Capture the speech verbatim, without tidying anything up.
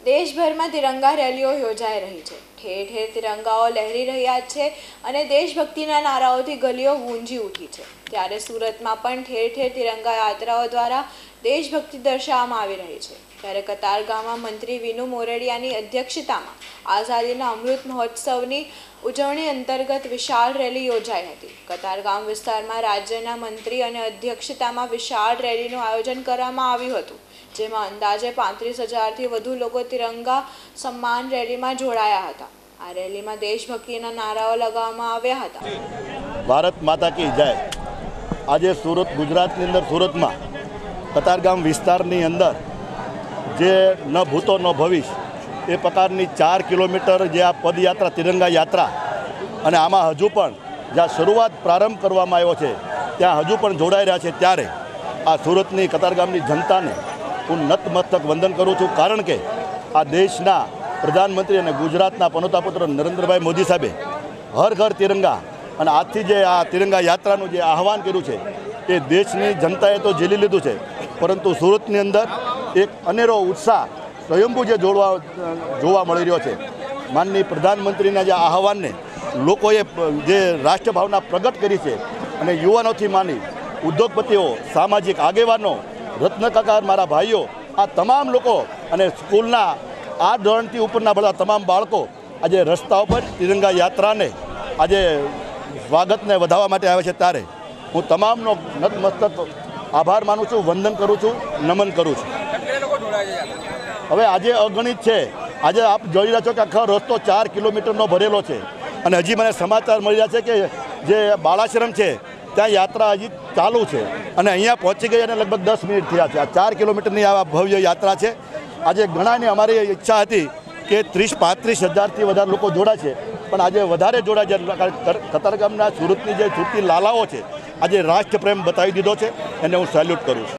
देशभर में तिरंगा रेलीओ योजाई रही है। ठेर ठेर तिरंगाओ लहरी रह्या छे अने देशभक्तिना नाराओथी गलीओ गूंजी उठी है। त्यारे सूरत में पण ठेर ठेर तिरंगा यात्राओं द्वारा देशभक्ति दर्शाववामां आवी रही है। त्यारे कतारगाममां मंत्री विनु मोरडियानी अध्यक्षतामां आज़ादीना अमृत महोत्सवनी उजवणी अंतर्गत विशाल रेली योजाई हती। कतारगाम विस्तारमां राज्यना मंत्री अने अध्यक्षतामां विशाल रेलीनुं आयोजन करवामां आव्युं हतुं, जेमां अंदाजे पैंतीस हज़ार थी वधु लोको तिरंगा सम्मान रेली में जोड़ाया हता। आ रेली में देशभक्तिना नाराओ लगाववामां आव्या हता। भारत माता की जय। आज सूरत गुजरात अंदर सूरत में कतारगाम विस्तारनी अंदर जे न भूतो न भविष्य ए प्रकारनी चार किलोमीटर जे आ पदयात्रा तिरंगा यात्रा अने आमां हजू पण ज्यां शरूआत प्रारंभ करवामां आव्यो छे त्यां हजू पण जोड़ाई रह्या छे। त्यारे आ सूरतनी कतारगामनी जनताने हूँ नतमस्तक वंदन करूँ छूँ, कारण के आ देशना प्रधानमंत्री और गुजरातना पनोतापुत्र नरेन्द्रभाई मोदी साहेबे हर घर तिरंगा और आजथी जे आ तिरंगा यात्रानुं जे आह्वान कर्युं छे ए देशनी जनताए तो झेली लीधुं छे, परंतु सूरतनी अंदर एक अनेरो उत्साह स्वयंभू जे जोड़वा जोवा मळी रह्यो छे। माननीय प्रधानमंत्रीना जे आह्वानने लोकोए जे राष्ट्रभावना प्रगट करी छे अने युवानोथी मानी उद्योगपतिओ सामाजिक आगेवानो रत्नकाका मारा भाईओ आ तमाम लोको अने स्कूलना आ धोरणथी उपरना बधा तमाम बाळको आजे रस्ताओ पर तिरंगा यात्राने आजे स्वागतने वधाववा माटे आवे छे। त्यारे हूँ तमामनो नतमस्तक आभार मानु छूँ, वंदन करूँ छूँ, नमन करूँ छूँ। हवे आजे अगणित छे। आज आप जोई रह्या छो के आखो रस्तो चार किलोमीटरनो भरेलो छे अने हजी मने समाचार मळी रह्या छे के जे बाळाश्रम छे त्यां यात्रा हजी चालू है और अँ पहुँची गई लगभग दस मिनिट थया छे। आ चार किलोमीटर आ भव्य यात्रा है। आज घणानी अमारी इच्छा थी कि तीस पैंतीस हज़ार थी वधारे लोग जोड़ाशे, पण आज वधारे जोड़ाय। कतारगामना सूरतनी जे छूटती लालाओ है आज राष्ट्रप्रेम बतावी दीधो है, एने हूँ सेल्यूट करूँ।